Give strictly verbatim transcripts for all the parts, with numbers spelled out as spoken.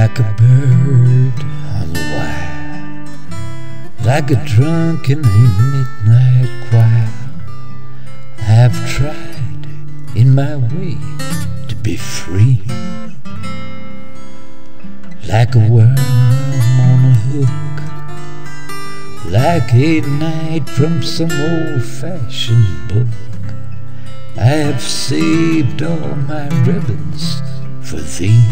like a bird on the wire, like a drunk in a midnight choir. I've tried in my way to be free, like a worm on a hook, like a knight from some old-fashioned book. I have saved all my ribbons for thee.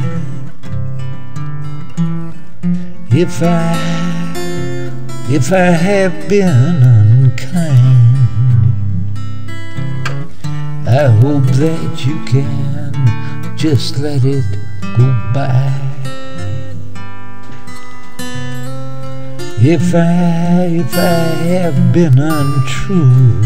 If I, if I have been unkind, I hope that you can just let it go by. If I, if I have been untrue,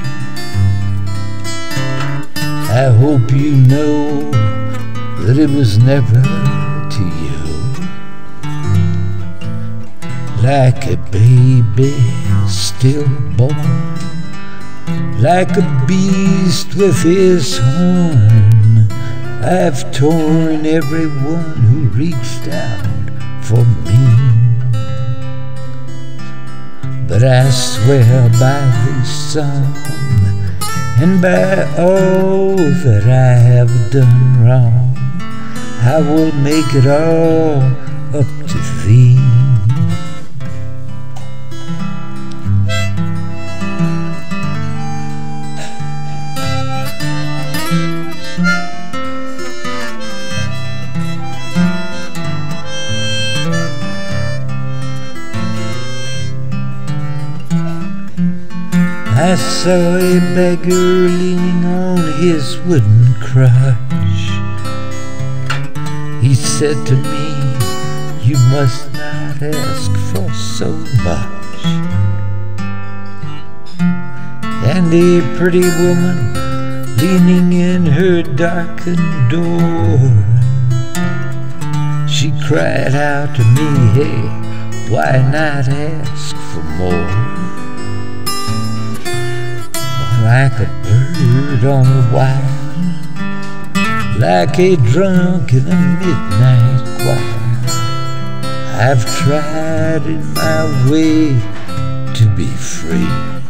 I hope you know that it was never to you. Like a baby stillborn, like a beast with his horn, I've torn everyone who reached out for me. But I swear by this song and by all that I have done wrong, I will make it all up to thee. I saw a beggar leaning on his wooden crutch. He said to me, "You must not ask for so much." And a pretty woman leaning in her darkened door, she cried out to me, "Hey, why not ask for more?" Like a bird on the wire, like a drunk in a midnight choir, I've tried in my way to be free.